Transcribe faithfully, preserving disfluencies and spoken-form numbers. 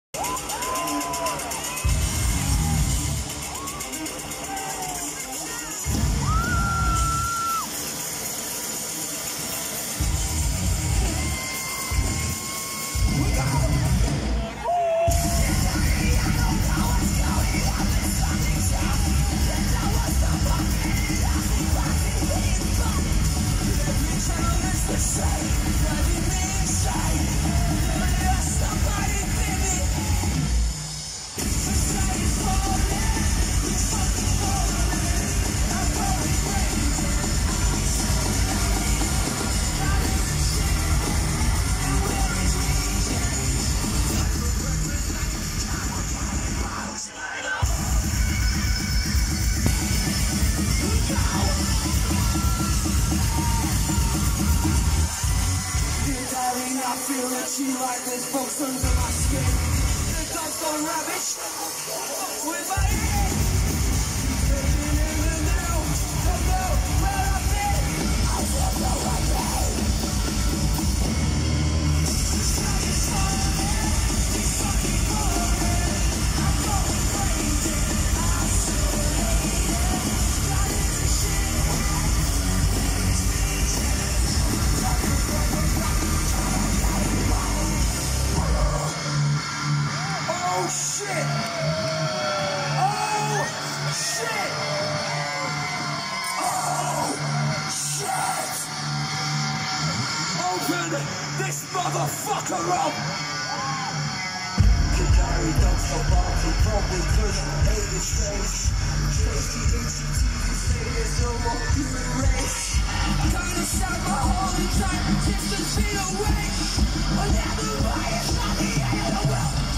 I feel itchy like there's bugs under my skin. The dog's gone ravish with my head. Living in the new, don't know where I've been. I don't know what I did. The sun is falling, it's fucking falling. I'm going crazy, isolated. That is a shit. Oh shit! Oh shit! Oh shit! Open this motherfucker up! The diary dogs for barking, probably cause you ate his face. Tasty itchy teeth, you say there's no more human race. Kind of sat my whole entire existence in a way. Whenever I is not the end of the world.